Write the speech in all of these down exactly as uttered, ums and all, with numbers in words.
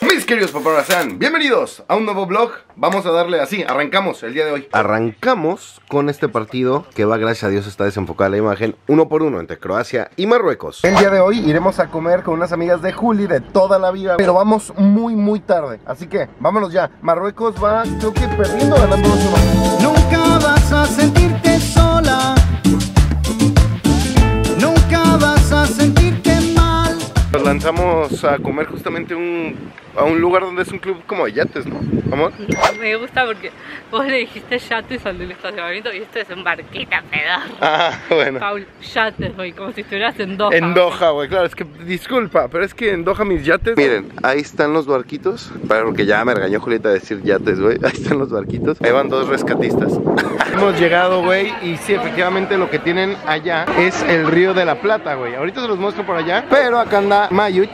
Mis queridos paparazzi, sean bienvenidos a un nuevo vlog. Vamos a darle así, arrancamos el día de hoy. Arrancamos con este partido que va, gracias a Dios, está desenfocada la imagen, uno por uno entre Croacia y Marruecos. El día de hoy iremos a comer con unas amigas de Juli de toda la vida, pero vamos muy muy tarde, así que vámonos ya. Marruecos va, creo que perdiendo, ganando dos uno. Nunca vas a sentirte sola, nunca vas a sentirte mal. Nos lanzamos a comer justamente un, a un lugar donde es un club como de yates, ¿no? ¿Amor? Me gusta porque vos le dijiste yates al del estacionamiento y esto es un barquita pedorro. Ah, bueno. Paul, yates, güey, como si estuvieras en Doha. En Doha, güey, claro, es que, disculpa, pero es que en Doha mis yates... Miren, ahí están los barquitos, porque ya me regañó Julieta decir yates, güey. Ahí están los barquitos, ahí van dos rescatistas. Hemos llegado, güey, y sí, efectivamente lo que tienen allá es el Río de la Plata, güey. Ahorita se los muestro por allá, pero acá anda Mayuch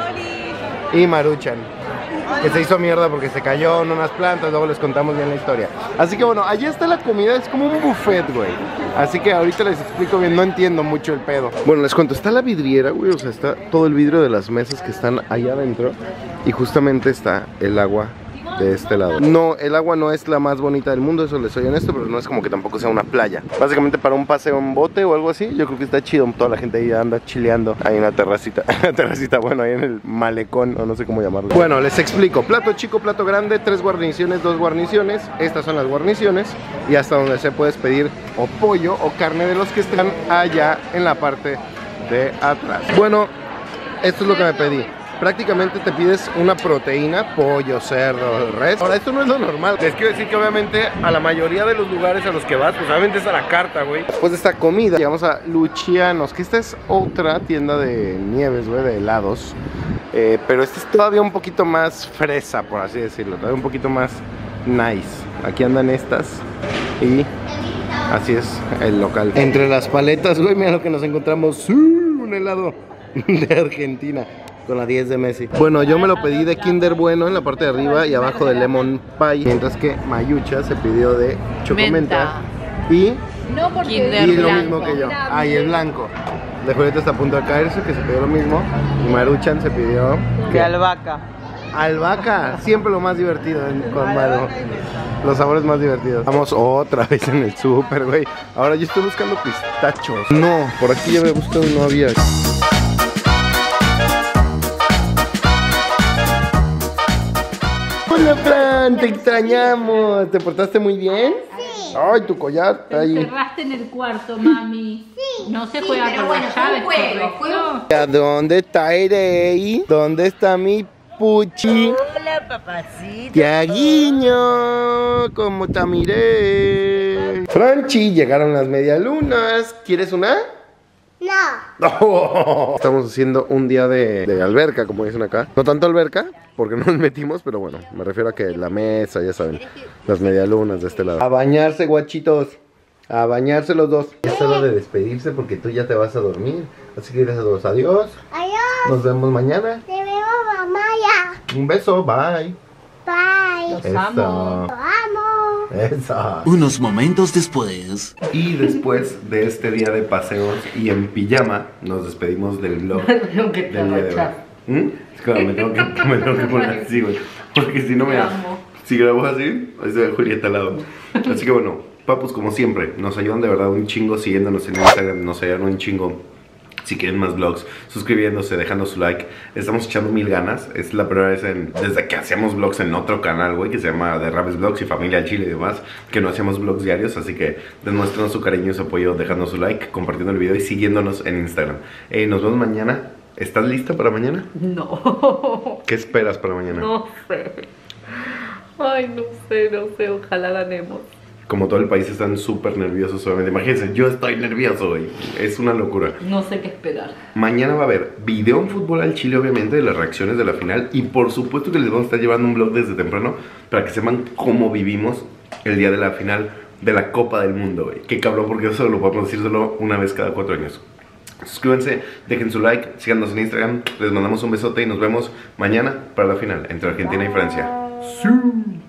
y Maruchan, que se hizo mierda porque se cayó en unas plantas, luego les contamos bien la historia. Así que bueno, allí está la comida, es como un buffet, güey. Así que ahorita les explico bien, no entiendo mucho el pedo. Bueno, les cuento, está la vidriera, güey, o sea, está todo el vidrio de las mesas que están allá adentro. Y justamente está el agua de este lado. No, el agua no es la más bonita del mundo, eso les soy honesto, pero no es como que tampoco sea una playa. Básicamente para un paseo en bote o algo así, yo creo que está chido. Toda la gente ahí anda chileando ahí en la terracita. La terracita, bueno, ahí en el malecón, o no sé cómo llamarlo. Bueno, les explico. Plato chico, plato grande, tres guarniciones, dos guarniciones. Estas son las guarniciones. Y hasta donde se puedes pedir o pollo o carne de los que están allá en la parte de atrás. Bueno, esto es lo que me pedí. Prácticamente te pides una proteína, pollo, cerdo, res. Ahora, esto no es lo normal. Les quiero decir que obviamente a la mayoría de los lugares a los que vas, pues obviamente es a la carta, güey. Después de esta comida, llegamos a Lucianos, que esta es otra tienda de nieves, güey, de helados. Eh, pero esta es todavía un poquito más fresa, por así decirlo. Todavía un poquito más nice. Aquí andan estas y así es el local. Entre las paletas, güey, mira lo que nos encontramos. ¡Sí! Un helado de Argentina con la diez de Messi. Bueno, yo me lo pedí de Kinder Bueno en la parte de arriba y abajo de Lemon Pie, mientras que Mayucha se pidió de Chocomenta y, no porque y lo mismo que yo. Ah, y el blanco. De Julieta está a punto de caerse, que se pidió lo mismo. Y Maruchan se pidió de albahaca. Albahaca, siempre lo más divertido en, con Maru. Los sabores más divertidos. Vamos otra vez en el súper, güey. Ahora yo estoy buscando pistachos. No, por aquí ya me gustó y no había. Hola, Fran, te extrañamos. ¿Te portaste muy bien? Sí. Ay, tu collar está ahí. Te encerraste en el cuarto, mami. Sí. No se juega sí, con bueno, las llaves, juego, juego. ¿Dónde está Irei? ¿Dónde está mi Puchi? Hola, papacito. Tiaguiño, ¿cómo está Mirei? Franchi, llegaron las medialunas. ¿Quieres una? No. Oh, estamos haciendo un día de, de alberca, como dicen acá. No tanto alberca, porque no nos metimos, pero bueno, me refiero a que la mesa, ya saben, las medialunas de este lado. A bañarse, guachitos. A bañarse los dos. Es hora de despedirse porque tú ya te vas a dormir. Así que diles a todos adiós. Adiós. Nos vemos mañana. Te vemos mañana. Un beso, bye. Bye. Los amo. Los amo. Eso. Unos momentos después. Y después de este día de paseos y en pijama, nos despedimos del vlog del día de hoy. ¿Mm? Es que me tengo que, me tengo que poner así, güey. Porque si no me... Si grabo así, ahí se ve Julieta al lado. Así que bueno, papus, como siempre, nos ayudan de verdad un chingo siguiéndonos en Instagram. Nos ayudan un chingo si quieren más vlogs, suscribiéndose, dejando su like. Estamos echando mil ganas. Es la primera vez en, desde que hacíamos vlogs en otro canal, güey, que se llama The Rabes Vlogs y Familia al Chile y demás, que no hacíamos vlogs diarios. Así que demuéstrenos su cariño y su apoyo dejando su like, compartiendo el video y siguiéndonos en Instagram. eh, Nos vemos mañana. ¿Estás lista para mañana? No. ¿Qué esperas para mañana? No sé. Ay, no sé, no sé, ojalá ganemos. Como todo el país están súper nerviosos, obviamente. Imagínense, yo estoy nervioso hoy. Es una locura. No sé qué esperar. Mañana va a haber video en Fútbol al Chile, obviamente, de las reacciones de la final. Y por supuesto que les vamos a estar llevando un vlog desde temprano para que sepan cómo vivimos el día de la final de la Copa del Mundo, güey. Qué cabrón, porque eso lo podemos decir solo una vez cada cuatro años. Suscríbanse, dejen su like, síganos en Instagram. Les mandamos un besote y nos vemos mañana para la final entre Argentina y Francia. ¡Sí!